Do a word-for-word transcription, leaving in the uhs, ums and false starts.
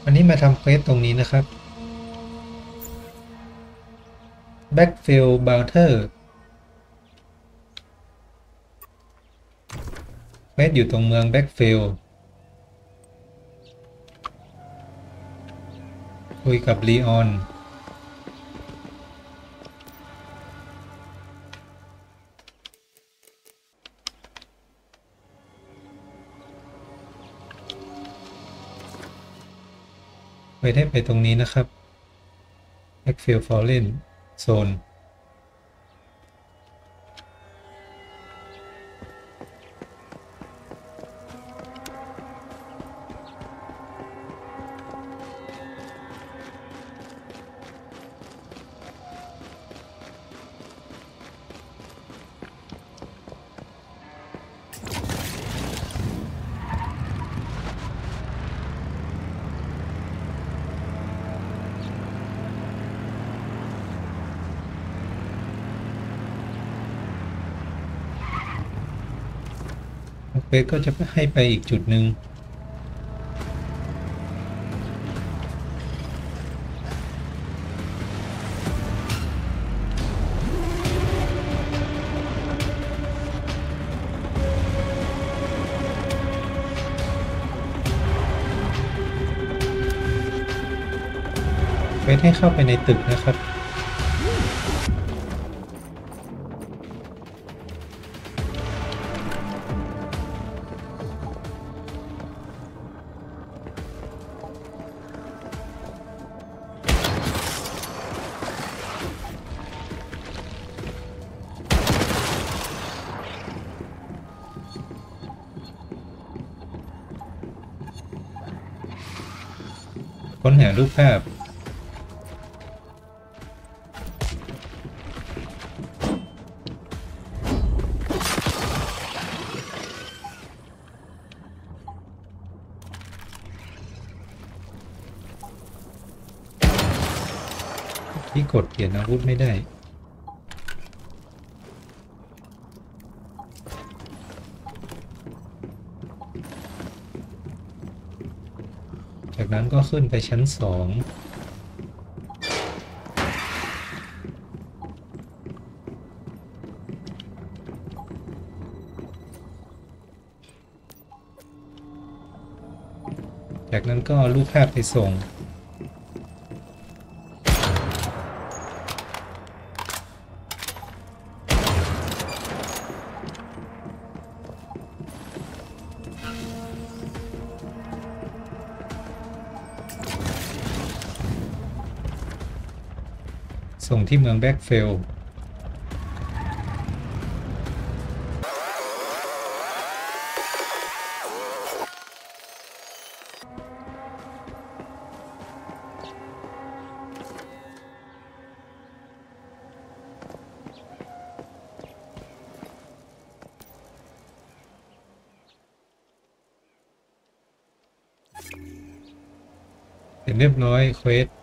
อันนี้มาทำเควสตรงนี้นะครับ Backfill Bounter เควสอยู่ตรงเมือง Backfill คุยกับลีออนไปได้ไปตรงนี้นะครับ Backfill Fallen Zone เควสก็จะให้ไปอีกจุดหนึ่งเควสให้เข้าไปในตึกนะครับค้นหารูปภาพที่กดเปลี่ยนอาวุธไม่ได้จากนั้นก็ขึ้นไปชั้นสองจากนั้นก็รูปภาพไปส่งส่งที่เมืองแบ็กเฟลเสร็จเรียบร้อยเควส